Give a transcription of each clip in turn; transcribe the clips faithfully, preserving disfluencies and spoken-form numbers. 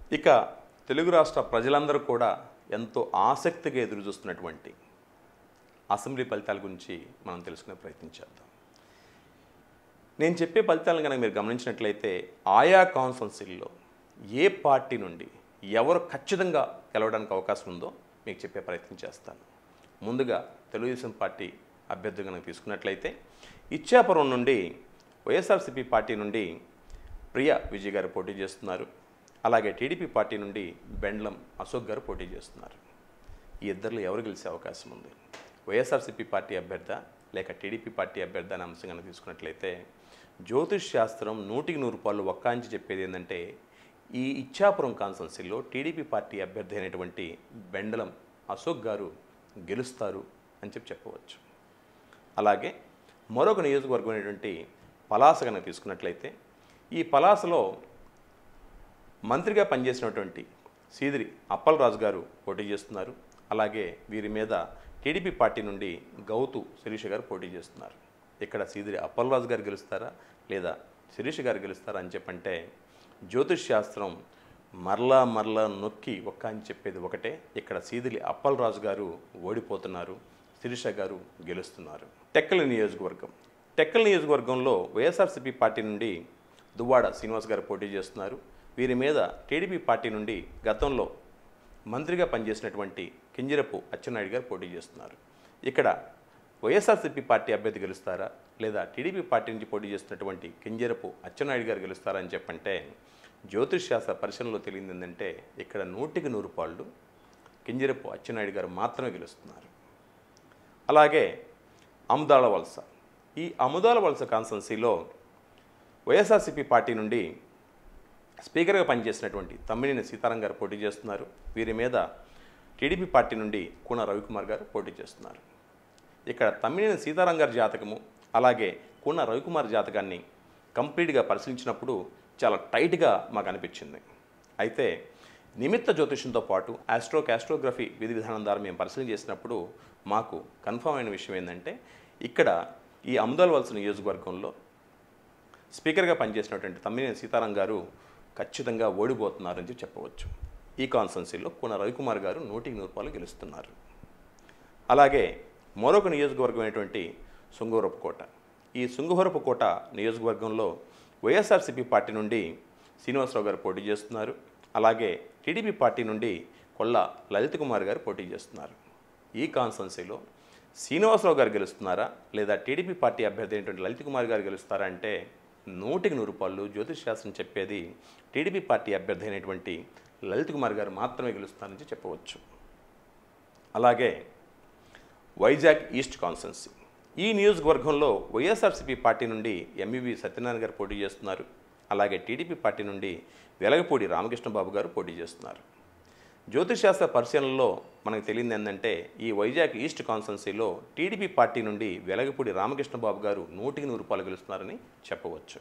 ఇక తెలుగు రాష్ట్ర ప్రజలందరూ కూడా ఎంతో ఆసక్తిగా ఎదురుచూస్తున్నటువంటి అసెంబ్లీ ఫలితాల గురించి మనం తెలుసుకునే ప్రయత్నం చేద్దాం. నేను చెప్పే ఫలితాలను కనుక మీరు గమనించినట్లయితే ఆయా కాన్స్టిట్యున్సీల్లో ఏ పార్టీ నుండి ఎవరు ఖచ్చితంగా గెలవడానికి అవకాశం ఉందో మీకు చెప్పే ప్రయత్నం చేస్తాను. ముందుగా తెలుగుదేశం పార్టీ అభ్యర్థి కనుక తీసుకున్నట్లయితే ఇచ్చాపురం నుండి వైఎస్ఆర్సీపీ పార్టీ నుండి ప్రియా విజయ్ గారు పోటీ చేస్తున్నారు. అలాగే టీడీపీ పార్టీ నుండి బెండ్లం అశోక్ గారు పోటీ చేస్తున్నారు. ఈ ఇద్దరిలో ఎవరు గెలిచే అవకాశం ఉంది? వైఎస్ఆర్సీపీ పార్టీ అభ్యర్థి లేక టీడీపీ పార్టీ అభ్యర్థి అనే అంశం కనుక తీసుకున్నట్లయితే జ్యోతిష్ శాస్త్రం నూటికి నూరు రూపాయలు ఒక్కాంచి చెప్పేది ఏంటంటే ఈ ఇచ్చాపురం కాన్స్టిట్యున్సీలో టీడీపీ పార్టీ అభ్యర్థి అయినటువంటి బెండలం అశోక్ గారు గెలుస్తారు అని చెప్పి చెప్పవచ్చు. అలాగే మరొక నియోజకవర్గం అయినటువంటి పలాస కనుక తీసుకున్నట్లయితే ఈ పలాసలో మంత్రిగా పనిచేసినటువంటి సీదిరి అప్పలరాజు గారు పోటీ చేస్తున్నారు. అలాగే వీరి మీద టీడీపీ పార్టీ నుండి గౌతు శిరీష గారు పోటీ చేస్తున్నారు. ఇక్కడ సీదిరి అప్పలరాజు గారు గెలుస్తారా లేదా శిరీష గారు గెలుస్తారా అని చెప్పంటే జ్యోతిష్ శాస్త్రం మరలా మరలా నొక్కి ఒక్క అని చెప్పేది ఒకటే, ఇక్కడ సీదిరి అప్పలరాజు గారు ఓడిపోతున్నారు, శిరీష గారు గెలుస్తున్నారు. టెక్కలి నియోజకవర్గం టెక్కలి నియోజకవర్గంలో వైఎస్ఆర్సీపీ పార్టీ నుండి దువ్వాడ శ్రీనివాస్ గారు పోటీ చేస్తున్నారు. వీరి మీద టీడీపీ పార్టీ నుండి గతంలో మంత్రిగా పనిచేసినటువంటి కింజరపు అచ్చెన్నాయుడు గారు పోటీ చేస్తున్నారు. ఇక్కడ వైఎస్ఆర్సీపీ పార్టీ అభ్యర్థి గెలుస్తారా లేదా టీడీపీ పార్టీ నుంచి పోటీ చేస్తున్నటువంటి కింజరపు అచ్చెన్నాయుడు గారు గెలుస్తారా అని చెప్పంటే జ్యోతిష్ శాస్త్ర పరిశీలనలో తెలియదు ఏంటంటే ఇక్కడ నూటికి నూరు పాళ్ళు కింజరపు అచ్చెన్నాయుడు గారు మాత్రమే గెలుస్తున్నారు. అలాగే అముదాల వలస ఈ అముదాల వలస కాన్స్టిట్యున్సీలో వైఎస్ఆర్సీపీ పార్టీ నుండి స్పీకర్గా పనిచేసినటువంటి తమ్మినేని సీతారాం గారు పోటీ చేస్తున్నారు. వీరి మీద టీడీపీ పార్టీ నుండి కూన రవికుమార్ గారు పోటీ చేస్తున్నారు. ఇక్కడ తమ్మినేని సీతారాం గారి జాతకము అలాగే కూన రవికుమార్ జాతకాన్ని కంప్లీట్గా పరిశీలించినప్పుడు చాలా టైట్గా మాకు అనిపించింది. అయితే నిమిత్త జ్యోతిషంతో పాటు ఆస్ట్రో కాస్ట్రోగ్రఫీ విధి విధానం ద్వారా మేము పరిశీలన చేసినప్పుడు మాకు కన్ఫర్మ్ అయిన విషయం ఏంటంటే ఇక్కడ ఈ అముదాల వలస నియోజకవర్గంలో స్పీకర్గా పనిచేసినటువంటి తమ్మినేని సీతారాం గారు ఖచ్చితంగా ఓడిపోతున్నారని చెప్పవచ్చు. ఈ కాన్స్టిట్యున్సీలో కూన రవికుమార్ గారు నూటికి నూరు రూపాయలు గెలుస్తున్నారు. అలాగే మరొక నియోజకవర్గం అయినటువంటి శృంగవరపుకోట ఈ శృంగవరపుకోట నియోజకవర్గంలో వైఎస్ఆర్సీపీ పార్టీ నుండి శ్రీనివాసరావు గారు పోటీ చేస్తున్నారు. అలాగే టీడీపీ పార్టీ నుండి కొల్లా లలిత్ కుమార్ గారు పోటీ చేస్తున్నారు. ఈ కాన్స్టిట్యున్సీలో శ్రీనివాసరావు గారు గెలుస్తున్నారా లేదా టీడీపీ పార్టీ అభ్యర్థి అయినటువంటి లలిత్ కుమార్ గారు గెలుస్తారా అంటే నూటికి నూరు రూపాయలు జ్యోతిష్ శాస్త్రం చెప్పేది టీడీపీ పార్టీ అభ్యర్థి అయినటువంటి లలిత్ కుమార్ గారు మాత్రమే గెలుస్తారని చెప్పవచ్చు. అలాగే వైజాగ్ ఈస్ట్ కాన్స్టిట్యున్సీ ఈ నియోజకవర్గంలో వైఎస్ఆర్సీపీ పార్టీ నుండి ఎంఈవి సత్యనారాయణ గారు పోటీ చేస్తున్నారు. అలాగే టీడీపీ పార్టీ నుండి వెలగపూడి రామకృష్ణబాబు గారు పోటీ చేస్తున్నారు. జ్యోతిష్ శాస్త్ర పరిశీలనలో మనకు తెలియదు ఏంటంటే ఈ వైజాగ్ ఈస్ట్ కాన్స్టిట్యున్సీలో టీడీపీ పార్టీ నుండి వెలగపూడి రామకృష్ణబాబు గారు నూటికి నూరు రూపాయలు గెలుస్తున్నారని చెప్పవచ్చు.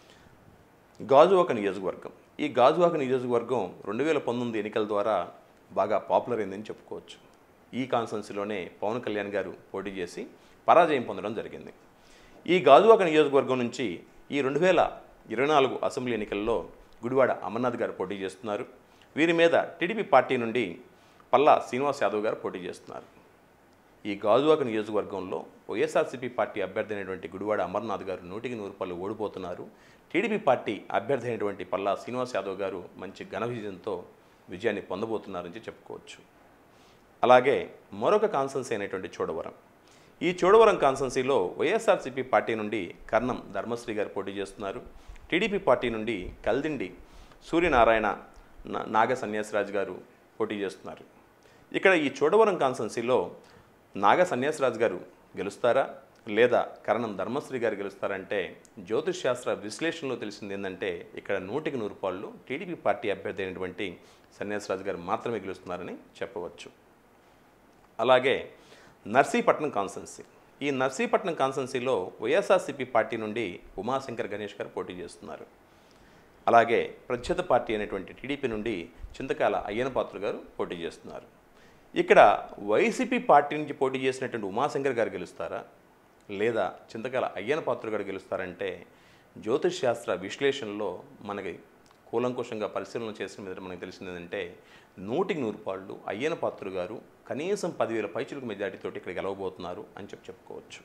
గాజువాక నియోజకవర్గం ఈ గాజువాక నియోజకవర్గం రెండు వేల పంతొమ్మిది ఎన్నికల ద్వారా బాగా పాపులర్ అయిందని చెప్పుకోవచ్చు. ఈ కాన్స్టిట్యున్సీలోనే పవన్ కళ్యాణ్ గారు పోటీ చేసి పరాజయం పొందడం జరిగింది. ఈ గాజువాక నియోజకవర్గం నుంచి ఈ రెండు వేల ఇరవై నాలుగు అసెంబ్లీ ఎన్నికల్లో గుడివాడ అమర్నాథ్ గారు పోటీ చేస్తున్నారు. వీరి మీద టీడీపీ పార్టీ నుండి పల్లా శ్రీనివాస్ యాదవ్ గారు పోటీ చేస్తున్నారు. ఈ గాజువాక నియోజకవర్గంలో వైఎస్ఆర్సీపీ పార్టీ అభ్యర్థి అయినటువంటి గుడివాడ అమర్నాథ్ గారు నూటికి నూరు రూపాయలు ఓడిపోతున్నారు. టీడీపీ పార్టీ అభ్యర్థి అయినటువంటి పల్లా శ్రీనివాస్ యాదవ్ గారు మంచి ఘన విజయంతో విజయాన్ని పొందబోతున్నారని చెప్పుకోవచ్చు. అలాగే మరొక కాన్స్టిట్యున్సీ అయినటువంటి చోడవరం ఈ చోడవరం కాన్స్టిట్యున్సీలో వైఎస్ఆర్సీపీ పార్టీ నుండి కర్ణం ధర్మశ్రీ గారు పోటీ చేస్తున్నారు. టీడీపీ పార్టీ నుండి కల్దిండి సూర్యనారాయణ నాగ సన్యాసరాజు గారు పోటీ చేస్తున్నారు. ఇక్కడ ఈ చోడవరం కాన్స్టిట్యున్సీలో నాగ సన్యాసరాజు గారు గెలుస్తారా లేదా కరణం ధర్మశ్రీ గారు గెలుస్తారంటే జ్యోతిష్ శాస్త్ర విశ్లేషణలో తెలిసింది ఏంటంటే ఇక్కడ నూటికి నూరు రూపాయలు టీడీపీ పార్టీ అభ్యర్థి అయినటువంటి సన్యాసరాజు గారు మాత్రమే గెలుస్తున్నారని చెప్పవచ్చు. అలాగే నర్సీపట్నం కాన్స్టిట్యున్సీ ఈ నర్సీపట్నం కాన్స్టిట్యున్సీలో వైఎస్ఆర్సీపీ పార్టీ నుండి ఉమాశంకర్ గణేష్ గారు పోటీ చేస్తున్నారు. అలాగే ప్రఖ్యాత పార్టీ అయినటువంటి టీడీపీ నుండి చింతకాల అయ్యనపాత్రుడు గారు పోటీ చేస్తున్నారు. ఇక్కడ వైసీపీ పార్టీ నుంచి పోటీ చేసినటువంటి ఉమాశంకర్ గారు గెలుస్తారా లేదా చింతకాల అయ్యనపాత్రుడు గారు గెలుస్తారంటే జ్యోతిష్ శాస్త్ర విశ్లేషణలో మనకి కూలంకుషంగా పరిశీలన చేసిన మీద మనకు తెలిసింది ఏంటంటే నూటికి నూరు పాళ్ళు అయ్యన పాత్రుడు గారు కనీసం పదివేల పైచులకు మెజారిటీతోటి ఇక్కడ గెలవబోతున్నారు అని చెప్పి చెప్పుకోవచ్చు.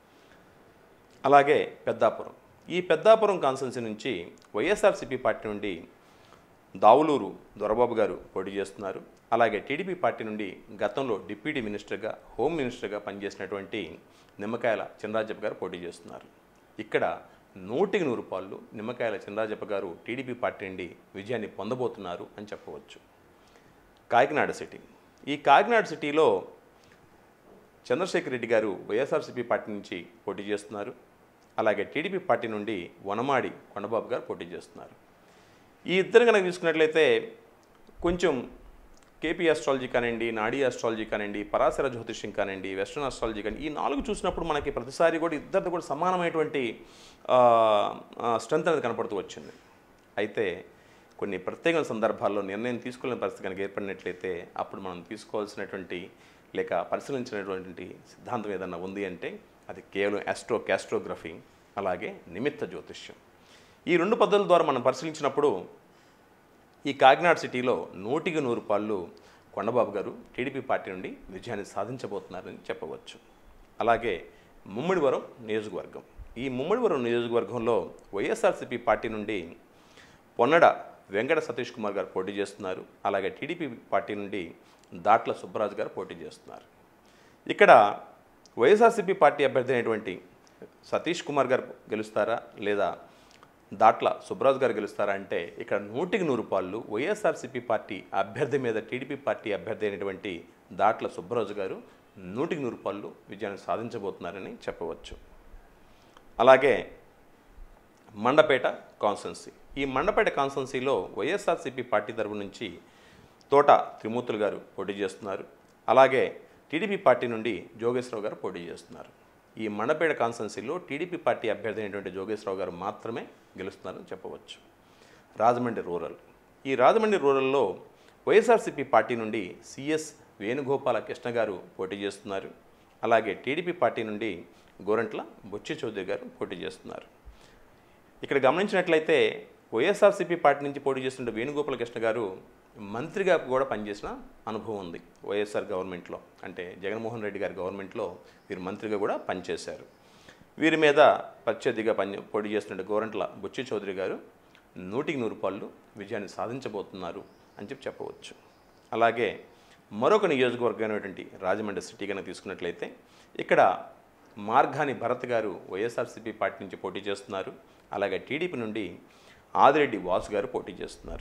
అలాగే పెద్దాపురం, ఈ పెద్దాపురం కాన్స్టిట్యున్సీ నుంచి వైఎస్ఆర్సీపీ పార్టీ నుండి దావులూరు దొరబాబు గారు పోటీ చేస్తున్నారు. అలాగే టీడీపీ పార్టీ నుండి గతంలో డిప్యూటీ మినిస్టర్గా హోమ్ మినిస్టర్గా పనిచేసినటువంటి నిమ్మకాయల చినరాజప్ప గారు పోటీ చేస్తున్నారు. ఇక్కడ నూటికి నూరు పాళ్ళు నిమ్మకాయల చినరాజప్ప గారు టీడీపీ పార్టీ నుండి విజయాన్ని పొందబోతున్నారు అని చెప్పవచ్చు. కాకినాడ సిటీ, ఈ కాకినాడ సిటీలో చంద్రశేఖర్ రెడ్డి గారు వైఎస్ఆర్సీపీ పార్టీ నుంచి పోటీ చేస్తున్నారు. అలాగే టీడీపీ పార్టీ నుండి వనమాడి కొండబాబు గారు పోటీ చేస్తున్నారు. ఈ ఇద్దరు కనుక తీసుకున్నట్లయితే కొంచెం కేపీ ఆస్ట్రాలజీ కానివ్వండి, నాడీ ఆస్ట్రాలజీ కానివ్వండి, పరాశర జ్యోతిష్యం కానివ్వండి, వెస్ట్రన్ ఆస్ట్రాలజీ కానీ ఈ నాలుగు చూసినప్పుడు మనకి ప్రతిసారి కూడా ఇద్దరితో కూడా సమానమైనటువంటి స్ట్రెంత్ అనేది కనపడుతూ వచ్చింది. అయితే కొన్ని ప్రత్యేక సందర్భాల్లో నిర్ణయం తీసుకునే పరిస్థితి కనుక ఏర్పడినట్లయితే అప్పుడు మనం తీసుకోవాల్సినటువంటి లేక పరిశీలించినటువంటి సిద్ధాంతం ఏదన్నా ఉంది అంటే అది కేవలం ఆస్ట్రో క్యాస్ట్రోగ్రఫీ అలాగే నిమిత్త జ్యోతిష్యం. ఈ రెండు పద్ధతుల ద్వారా మనం పరిశీలించినప్పుడు ఈ కాకినాడ సిటీలో నూటికి నూరు పాళ్ళు కొండబాబు గారు టీడీపీ పార్టీ నుండి విజయాన్ని సాధించబోతున్నారని చెప్పవచ్చు. అలాగే ముమ్మిడివరం నియోజకవర్గం, ఈ ముమ్మిడివరం నియోజకవర్గంలో వైఎస్ఆర్సీపీ పార్టీ నుండి పొన్నడ వెంకట సతీష్ కుమార్ గారు పోటీ చేస్తున్నారు. అలాగే టీడీపీ పార్టీ నుండి దాట్ల సుబ్బరాజు గారు పోటీ చేస్తున్నారు. ఇక్కడ వైఎస్ఆర్సీపీ పార్టీ అభ్యర్థి అయినటువంటి సతీష్ కుమార్ గారు గెలుస్తారా లేదా దాట్ల సుబ్బరాజు గారు గెలుస్తారా అంటే ఇక్కడ నూటికి నూరు పాళ్ళు వైఎస్ఆర్సీపీ పార్టీ అభ్యర్థి మీద టీడీపీ పార్టీ అభ్యర్థి అయినటువంటి దాట్ల సుబ్బరాజు గారు నూటికి నూరు పాళ్ళు విజయాన్ని సాధించబోతున్నారని చెప్పవచ్చు. అలాగే మండపేట కాన్స్టిట్యున్సీ, ఈ మండపేట కాన్స్టిట్యున్సీలో వైఎస్ఆర్సీపీ పార్టీ తరపు నుంచి తోట త్రిమూర్తులు గారు పోటీ చేస్తున్నారు. అలాగే టీడీపీ పార్టీ నుండి జోగేశ్వరరావు గారు పోటీ చేస్తున్నారు. ఈ మండపేట కాన్స్టిట్యున్సీలో టీడీపీ పార్టీ అభ్యర్థి అయినటువంటి జోగేశ్వరరావు గారు మాత్రమే గెలుస్తున్నారని చెప్పవచ్చు. రాజమండ్రి రూరల్, ఈ రాజమండ్రి రూరల్లో వైఎస్ఆర్సీపీ పార్టీ నుండి సిఎస్ వేణుగోపాల కృష్ణ గారు పోటీ చేస్తున్నారు. అలాగే టీడీపీ పార్టీ నుండి గోరంట్ల బుచ్చి చౌదరి గారు పోటీ చేస్తున్నారు. ఇక్కడ గమనించినట్లయితే వైఎస్ఆర్సీపీ పార్టీ నుంచి పోటీ చేస్తున్న వేణుగోపాల కృష్ణ గారు మంత్రిగా కూడా పనిచేసిన అనుభవం ఉంది. వైఎస్ఆర్ గవర్నమెంట్లో అంటే జగన్మోహన్ రెడ్డి గారి గవర్నమెంట్లో వీరు మంత్రిగా కూడా పనిచేశారు. వీరి మీద ప్రత్యర్థిగా పని పోటీ చేస్తున్న గోరంట్ల బుచ్చి చౌదరి గారు నూటికి నూరు పాళ్ళు విజయాన్ని సాధించబోతున్నారు అని చెప్పి చెప్పవచ్చు. అలాగే మరొక నియోజకవర్గమైనటువంటి రాజమండ్రి సిటీ కనుక తీసుకున్నట్లయితే ఇక్కడ మార్గాని భరత్ గారు వైఎస్ఆర్సీపీ పార్టీ నుంచి పోటీ చేస్తున్నారు. అలాగే టీడీపీ నుండి ఆదిరెడ్డి వాసు గారు పోటీ చేస్తున్నారు.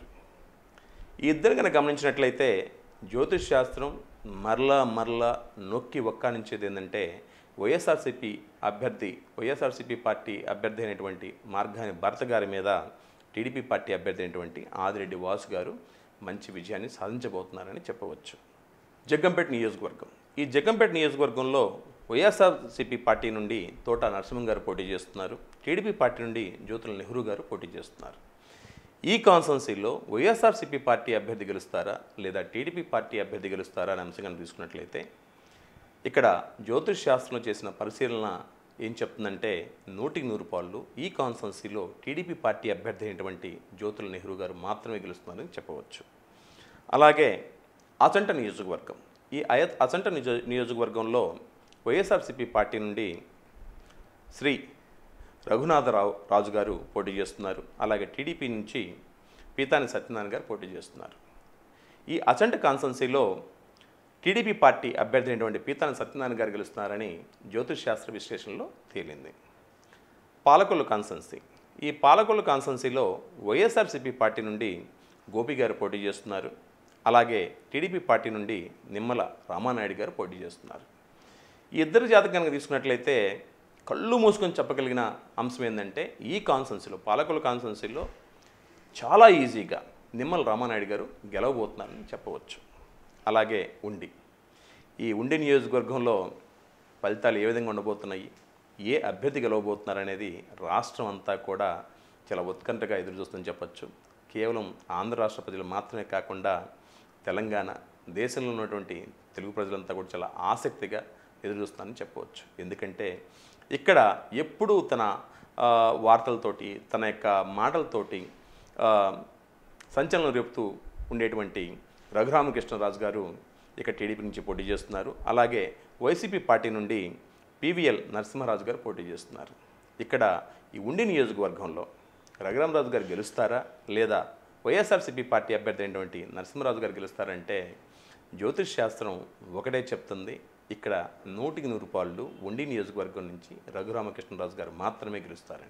ఈ ఇద్దరు కనుక గమనించినట్లయితే జ్యోతిష్ శాస్త్రం మరలా మరలా నొక్కి ఒక్కానించేది ఏంటంటే వైఎస్ఆర్సీపీ అభ్యర్థి వైఎస్ఆర్సీపీ పార్టీ అభ్యర్థి అయినటువంటి మార్గాని భరత గారి మీద టీడీపీ పార్టీ అభ్యర్థి అయినటువంటి ఆదిరెడ్డి వాసు గారు మంచి విజయాన్ని సాధించబోతున్నారని చెప్పవచ్చు. జగ్గంపేట నియోజకవర్గం, ఈ జగ్గంపేట నియోజకవర్గంలో వైఎస్ఆర్సీపీ పార్టీ నుండి తోట నరసింహం గారు పోటీ చేస్తున్నారు. టీడీపీ పార్టీ నుండి జ్యోతుల నెహ్రూ గారు పోటీ చేస్తున్నారు. ఈ కాన్స్టిట్యున్సీలో వైఎస్ఆర్సీపీ పార్టీ అభ్యర్థి గెలుస్తారా లేదా టీడీపీ పార్టీ అభ్యర్థి గెలుస్తారా అనే అంశంగా తీసుకున్నట్లయితే ఇక్కడ జ్యోతిష్ శాస్త్రంలో చేసిన పరిశీలన ఏం చెప్తుందంటే నూటికి నూరు పాళ్ళు ఈ కాన్స్టిట్యున్సీలో టీడీపీ పార్టీ అభ్యర్థి అయినటువంటి జ్యోతుల నెహ్రూ గారు మాత్రమే గెలుస్తున్నారని చెప్పవచ్చు. అలాగే అచంట నియోజకవర్గం, ఈ అయ అచంట నిజ నియోజకవర్గంలో వైఎస్ఆర్సీపీ పార్టీ నుండి శ్రీ రఘునాథరావు రాజు గారు పోటీ చేస్తున్నారు. అలాగే టీడీపీ నుంచి పీతాని సత్యనారాయణ గారు పోటీ చేస్తున్నారు. ఈ అచంట కాన్స్టిట్యున్సీలో టీడీపీ పార్టీ అభ్యర్థి అయినటువంటి పీతాని సత్యనారాయణ గారు గెలుస్తున్నారని జ్యోతిష్ శాస్త్ర విశ్లేషణలో తేలింది. పాలకొల్లు కాన్స్టిట్యున్సీ, ఈ పాలకొల్లు కాన్స్టిట్యున్సీలో వైఎస్ఆర్సీపీ పార్టీ నుండి గోపి గారు పోటీ చేస్తున్నారు. అలాగే టీడీపీ పార్టీ నుండి నిమ్మల రామానాయుడు గారు పోటీ చేస్తున్నారు. ఈ ఇద్దరు జాతకం కనుక తీసుకున్నట్లయితే కళ్ళు మూసుకొని చెప్పగలిగిన అంశం ఏంటంటే ఈ కాన్స్టిట్యున్సీలో పాలకొల్లు కాన్స్టిట్యున్సీలో చాలా ఈజీగా నిమ్మల రామానాయుడు గారు గెలవబోతున్నారని చెప్పవచ్చు. అలాగే ఉండి, ఈ ఉండి నియోజకవర్గంలో ఫలితాలు ఏ విధంగా ఉండబోతున్నాయి, ఏ అభ్యర్థి గెలవబోతున్నారనేది రాష్ట్రం అంతా కూడా చాలా ఉత్కంఠగా ఎదురుచూస్తుందని చెప్పచ్చు. కేవలం ఆంధ్ర రాష్ట్ర ప్రజలు మాత్రమే కాకుండా తెలంగాణ దేశంలో ఉన్నటువంటి తెలుగు ప్రజలంతా కూడా చాలా ఆసక్తిగా ఎదురుచూస్తారని చెప్పవచ్చు. ఎందుకంటే ఇక్కడ ఎప్పుడూ తన వార్తలతోటి తన యొక్క మాటలతోటి సంచలనం రేపుతూ ఉండేటువంటి రఘురామకృష్ణరాజు గారు ఇక టీడీపీ నుంచి పోటీ చేస్తున్నారు. అలాగే వైసీపీ పార్టీ నుండి పివిఎల్ నరసింహరాజు గారు పోటీ చేస్తున్నారు. ఇక్కడ ఈ ఉండి నియోజకవర్గంలో రఘురామరాజు గారు గెలుస్తారా లేదా వైఎస్ఆర్సీపీ పార్టీ అభ్యర్థి అయినటువంటి నరసింహరాజు గారు గెలుస్తారంటే జ్యోతిష్ శాస్త్రం ఒకటే చెప్తుంది. ఇక్కడ నూటికి నూరు పాళ్ళు ఉండి నియోజకవర్గం నుంచి రఘురామకృష్ణరాజు గారు మాత్రమే గెలుస్తారండి.